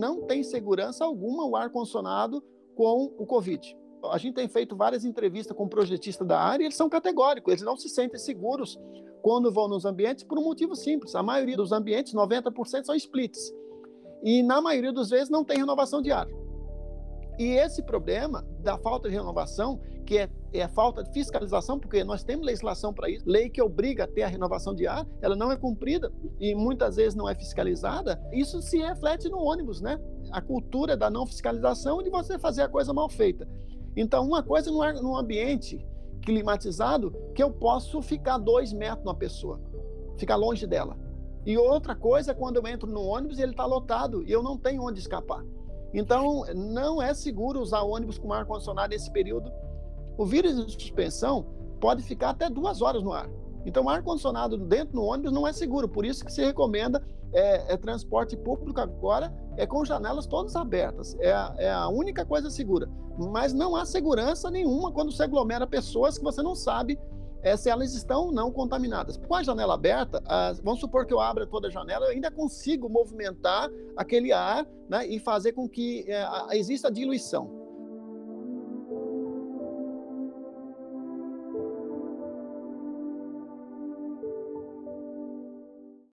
não tem segurança alguma o ar-condicionado com o Covid. A gente tem feito várias entrevistas com projetistas da área e eles são categóricos, eles não se sentem seguros quando vão nos ambientes por um motivo simples. A maioria dos ambientes, 90%, são splits. E na maioria das vezes não tem renovação de ar. E esse problema da falta de renovação, que é a falta de fiscalização, porque nós temos legislação para isso, lei que obriga a ter a renovação de ar, ela não é cumprida e muitas vezes não é fiscalizada, isso se reflete no ônibus, né? A cultura da não fiscalização e de você fazer a coisa mal feita. Então, uma coisa num ambiente climatizado, que eu posso ficar 2 metros numa pessoa, ficar longe dela. E outra coisa é quando eu entro no ônibus e ele está lotado e eu não tenho onde escapar. Então, não é seguro usar ônibus com ar-condicionado nesse período. O vírus de suspensão pode ficar até 2 horas no ar. Então, ar-condicionado dentro do ônibus não é seguro. Por isso que se recomenda transporte público agora com janelas todas abertas. É a única coisa segura. Mas não há segurança nenhuma quando se aglomera pessoas que você não sabe se elas estão ou não contaminadas. Com a janela aberta, vamos supor que eu abra toda a janela, eu ainda consigo movimentar aquele ar, né, e fazer com que exista diluição.